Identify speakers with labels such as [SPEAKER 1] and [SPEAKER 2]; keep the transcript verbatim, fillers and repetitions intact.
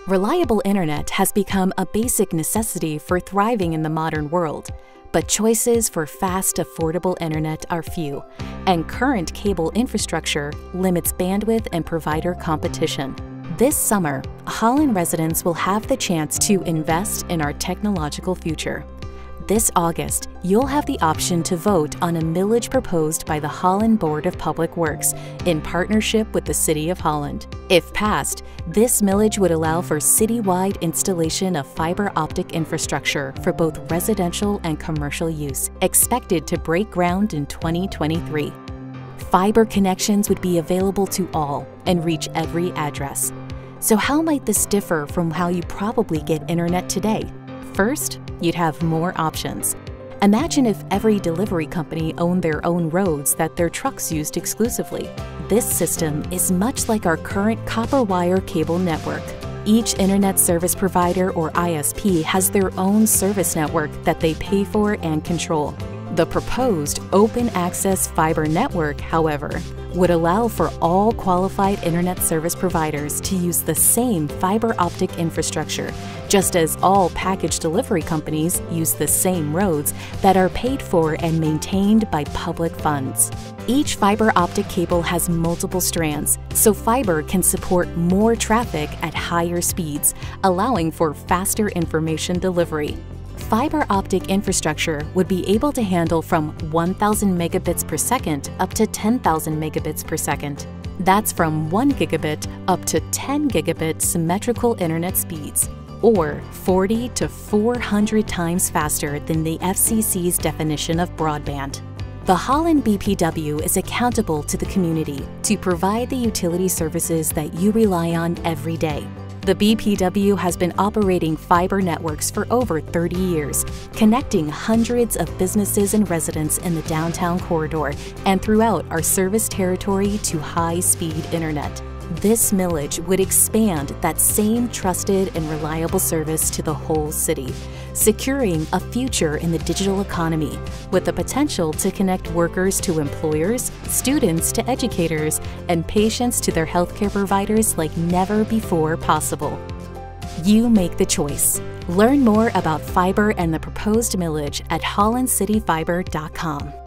[SPEAKER 1] Reliable internet has become a basic necessity for thriving in the modern world, but choices for fast, affordable internet are few, and current cable infrastructure limits bandwidth and provider competition. This summer, Holland residents will have the chance to invest in our technological future. This August, you'll have the option to vote on a millage proposed by the Holland Board of Public Works in partnership with the City of Holland. If passed, this millage would allow for citywide installation of fiber-optic infrastructure for both residential and commercial use, expected to break ground in twenty twenty-three. Fiber connections would be available to all and reach every address. So how might this differ from how you probably get internet today? First, you'd have more options. Imagine if every delivery company owned their own roads that their trucks used exclusively. This system is much like our current copper wire cable network. Each internet service provider or I S P has their own service network that they pay for and control. The proposed open access fiber network, however, would allow for all qualified internet service providers to use the same fiber optic infrastructure, just as all package delivery companies use the same roads that are paid for and maintained by public funds. Each fiber optic cable has multiple strands, so fiber can support more traffic at higher speeds, allowing for faster information delivery. Fiber optic infrastructure would be able to handle from one thousand megabits per second up to ten thousand megabits per second. That's from one gigabit up to ten gigabit symmetrical internet speeds, or forty to four hundred times faster than the F C C's definition of broadband. The Holland B P W is accountable to the community to provide the utility services that you rely on every day. The B P W has been operating fiber networks for over thirty years, connecting hundreds of businesses and residents in the downtown corridor and throughout our service territory to high-speed internet. This millage would expand that same trusted and reliable service to the whole city, securing a future in the digital economy with the potential to connect workers to employers, students to educators, and patients to their healthcare providers like never before possible. You make the choice. Learn more about fiber and the proposed millage at holland city fiber dot com.